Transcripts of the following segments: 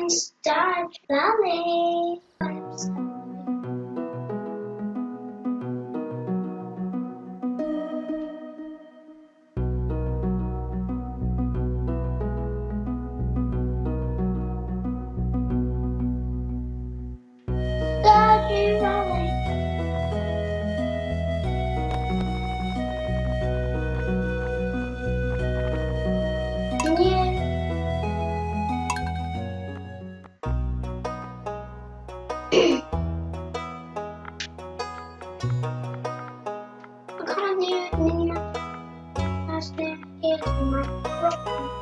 Stardew Valley. Stardew Valley. Yeah. I can't do it anymore. That's the idea to my problem.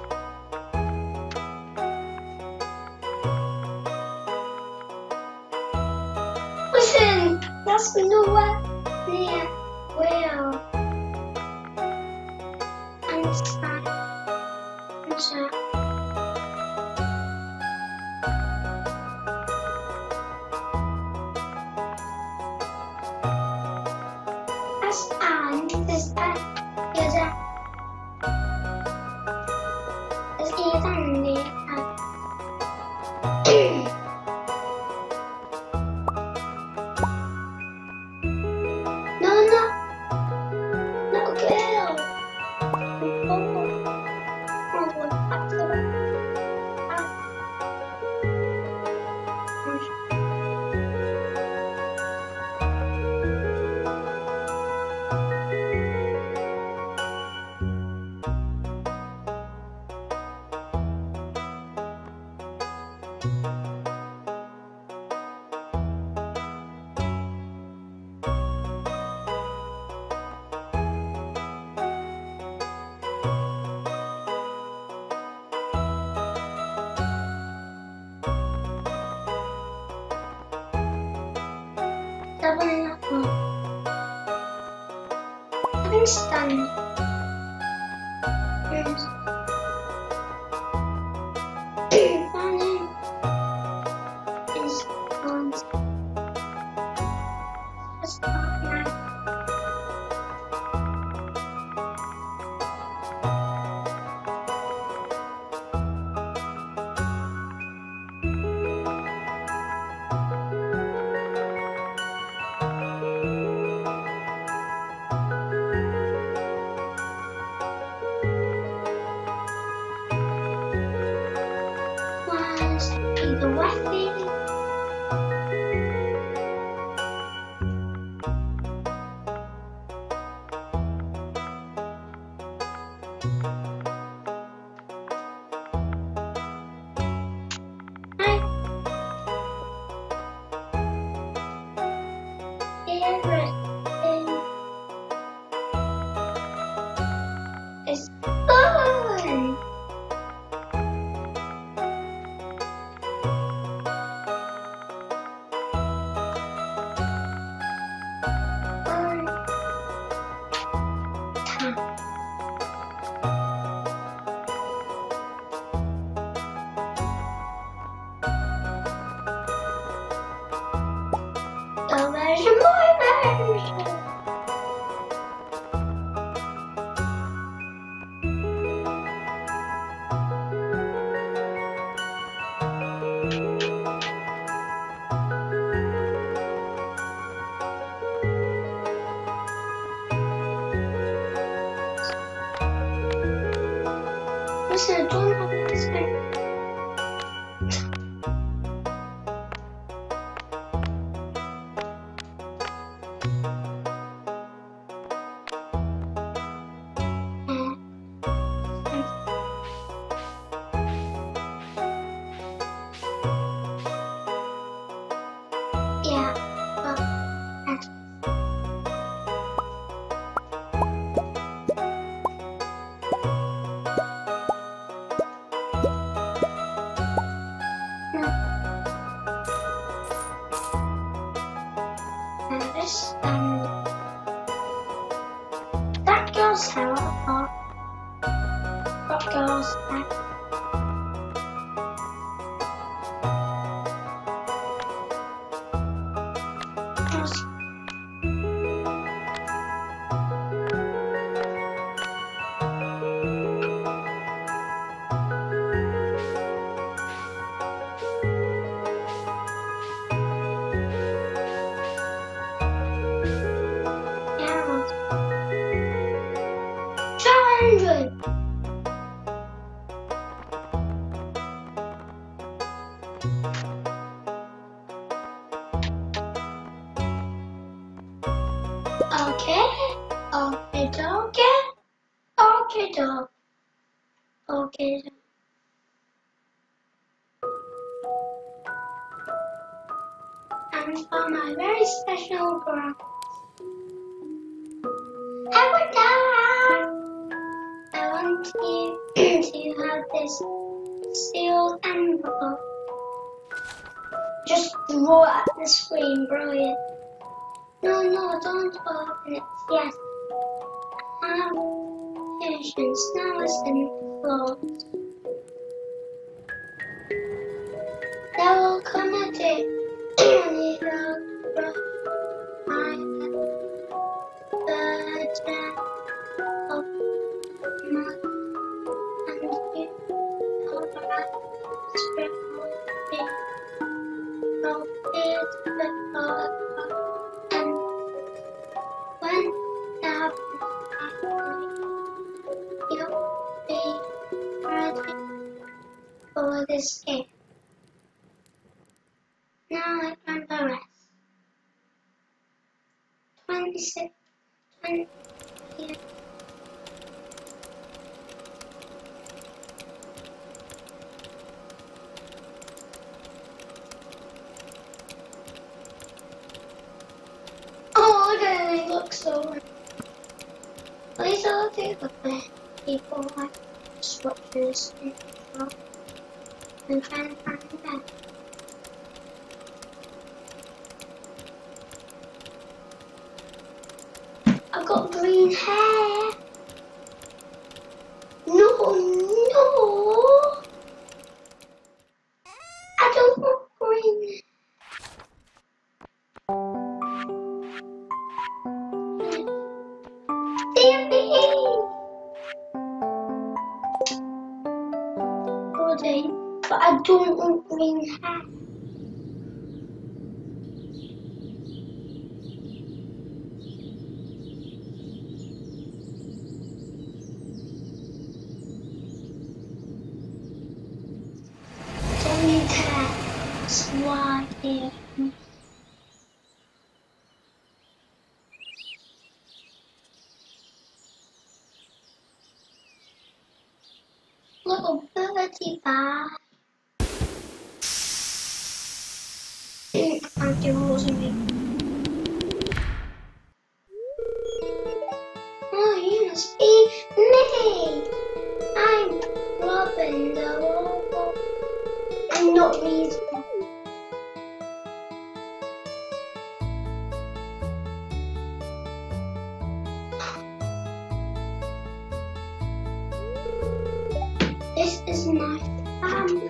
Listen, that's nowhere near well. And sad. And sad. Is that is even the no girl. Having stand. The weapon. It's fun. Version more version. Listen, don't have this thing. Yeah, but this that girl's hair or that girl's hair. job. Okay. And for my very special girl. I want you to have this sealed envelope. Just draw at the screen, brilliant. No, don't open it. Yes. Have patience. Now listen close. There will come a day when you will brush my burden of mud, and you know that spirit will be no fear before. And when that happens, you'll be ready for the escape. Now let Grandpa rest. 26, 20. Oh, they look so. These are the people like structures and control and trying to find them. I've got green hair. No. I don't want green. But I don't want green hair. Green hair. That's why dear. Little birdie bar. Aren't you Rosemary? Oh, you must be me. I'm Robin the Robot. I'm not reasonable. This is my family.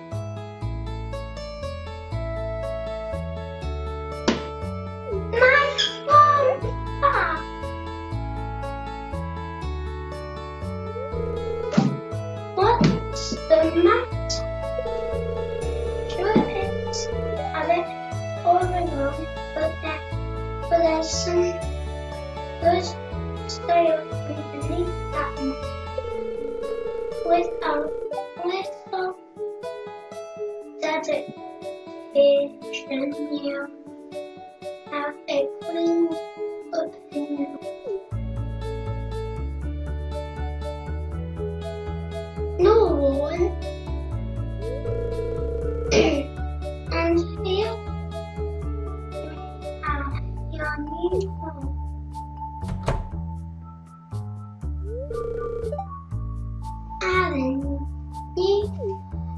What's the matter? Sure it's a bit overgrown, but there's some good styrofoam beneath that one. With a little dedication, you have a clean opinion. No one. And here we have your new home. Alan, you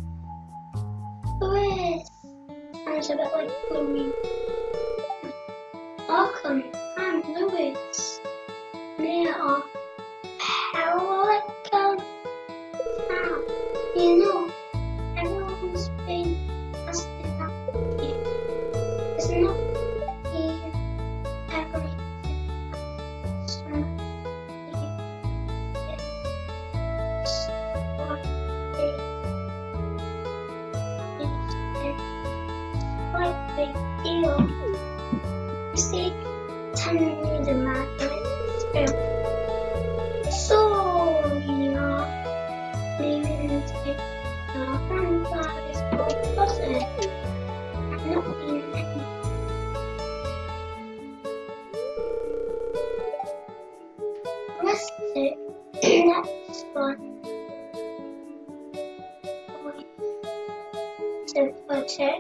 Louis. Sounds a bit like Louis. Welcome, I'm Louis. We are parallel. You know, everyone's been asking about you. It's not even everything. Some it's what they it's quite a big deal. You see, telling me the matter is so you are leaving it. Grandpa is called Buzzard. I'm not being any. That's it. Next one. To put it.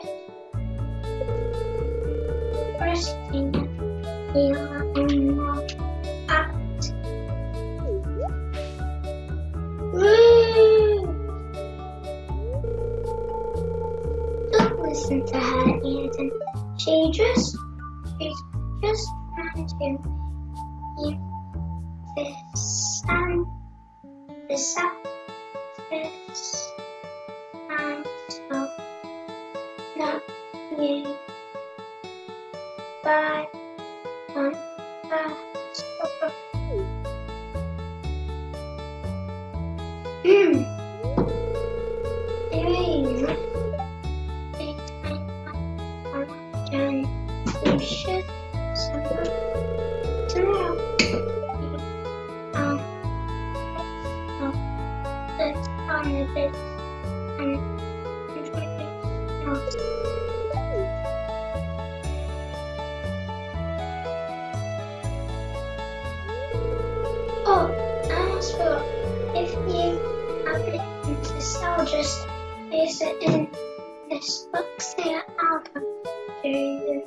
First thing you unlock act. Woo! Don't listen to her, Eden. She's just trying to keep this and this and so not you by on you should tomorrow. Let's honor this and enjoy this. Oh, I almost forgot. If you have anything to sell, just place it in this box here. I'll come to you.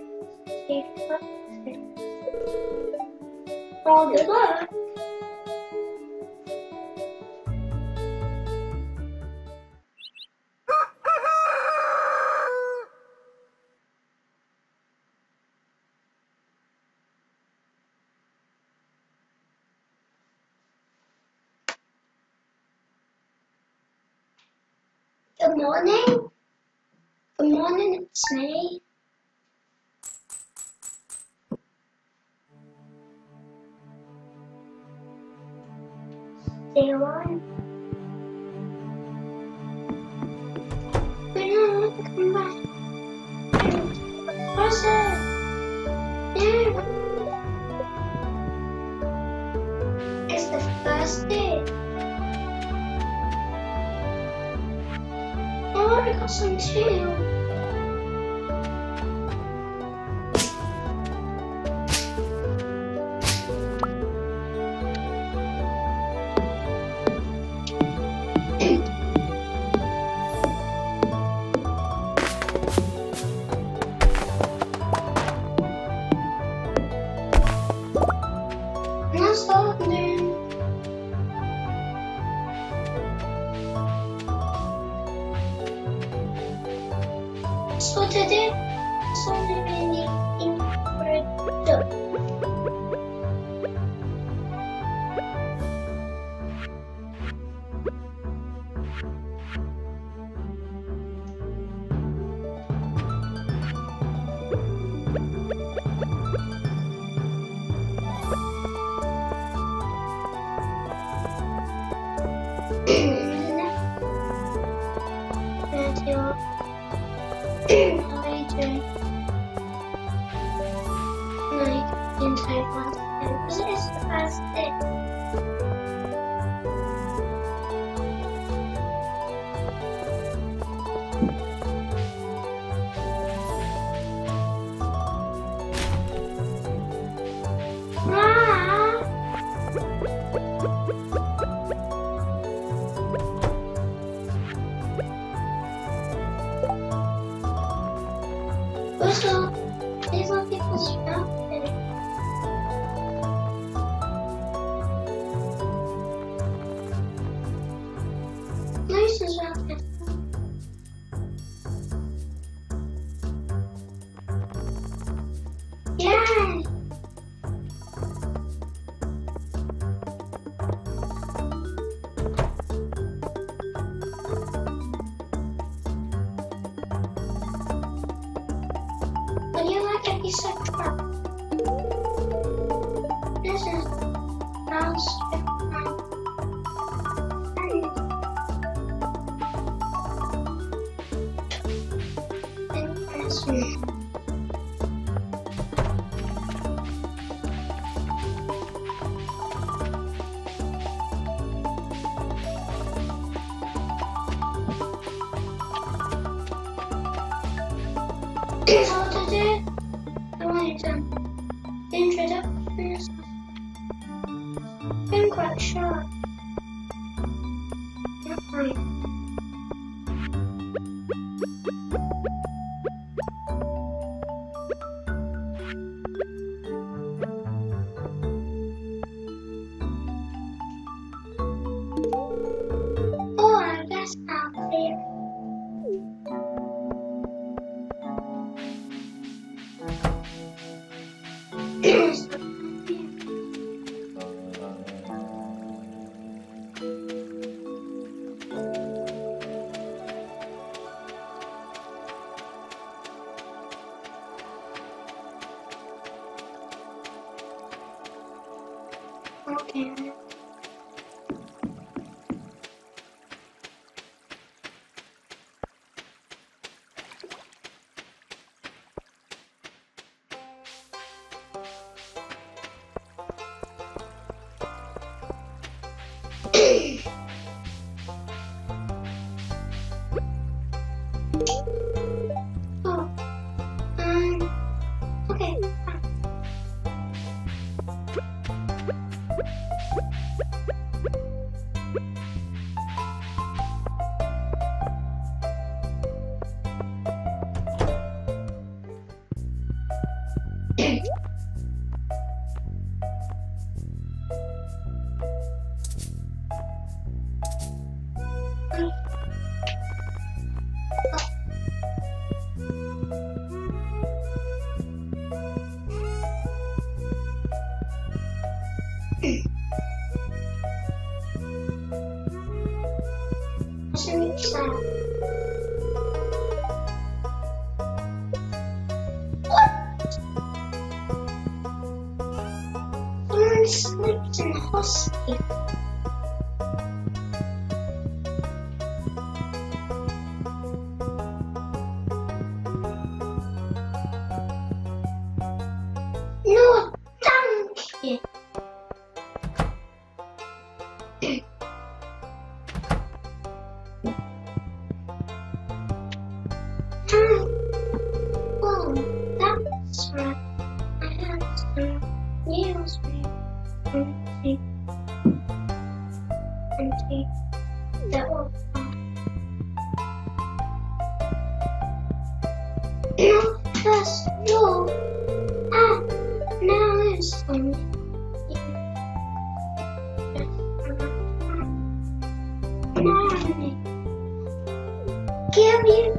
All good luck. Good morning. Good morning, it's me. Day one. Come back. What's it? Yeah. It's the first day. I already got some too. So today, it's only really incredible. Also, these are people's outfit. Nice as outfit. Yay! Would you like a piece of crap? This is mouse with my friend. Interesting. How to do? I want to introductions. quite sure. Not right. Oh, I guess I'll clear it. Okay. Oh, okay. Someone sleeps in the hospital. No, thank you. Oh, that's right. I had some news and take that was no, first no. Ah, now it's on. Give you.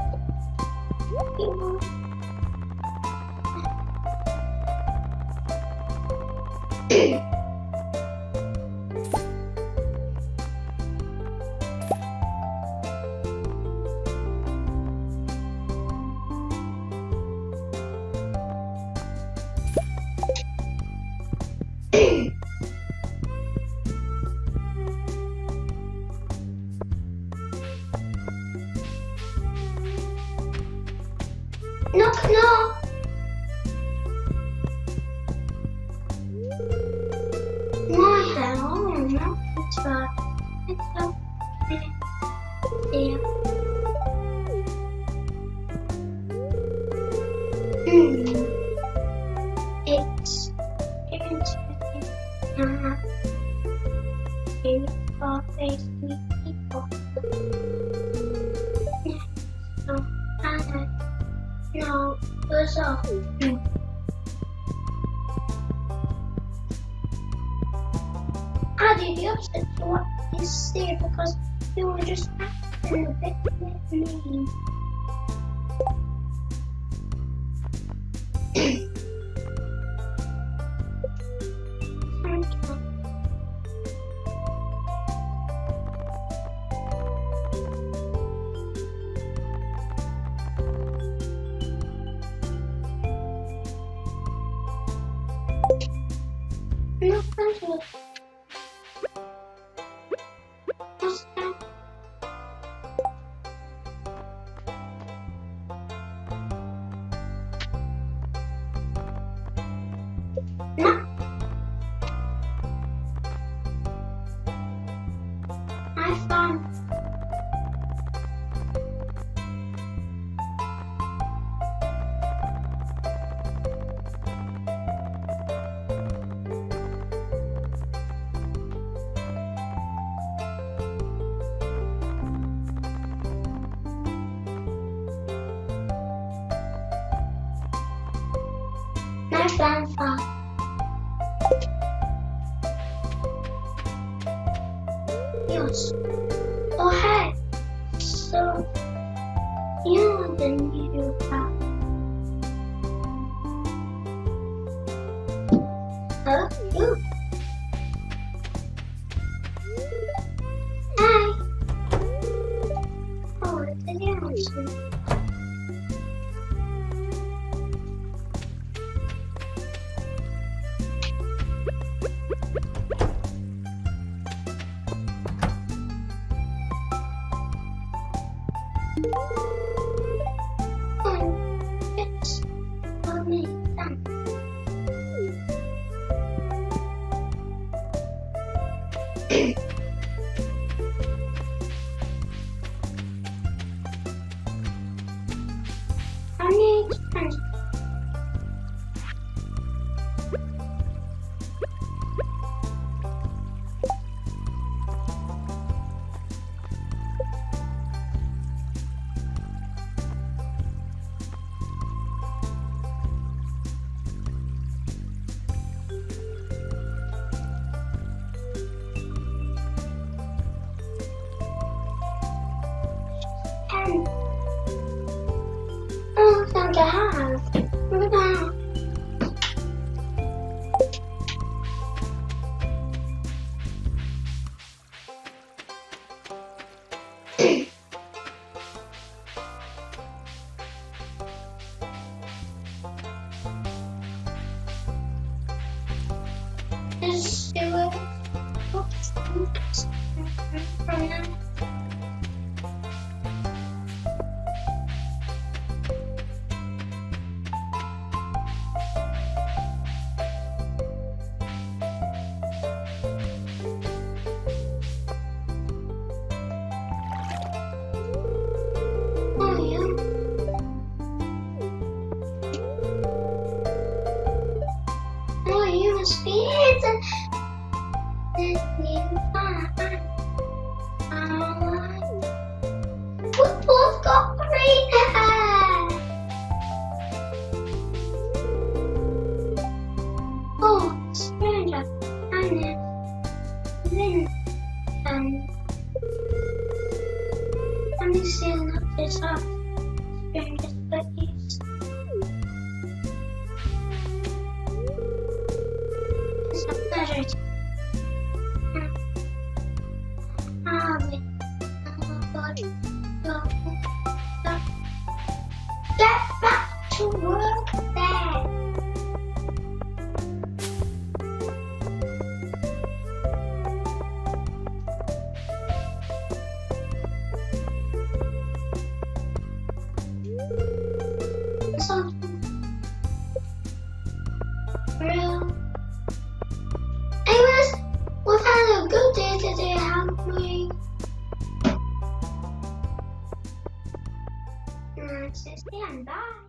Knock, knock. My hello, no, it's bad. It's okay. Yeah. It's given to me. You are facing people. So, no, goes off. I did the opposite to what you see because you were just acting a bit with me. No, thank you. What's that? nice grandpa. Yes. Oh hey. So you the new cat. Oh, you. Hi. Oh, it's a new. It's only done. I need friends. And oh, time to have. Look at that. Just do it. Oops. From now. Oh yeah. Oh, you must be it. We both got green hair. Oh, stranger. And then, I'm just seeing up this up. Stranger, but it's a pleasure to get back to work there. Something real. Anyways, we've had a good day today, haven't we? That's it, and bye.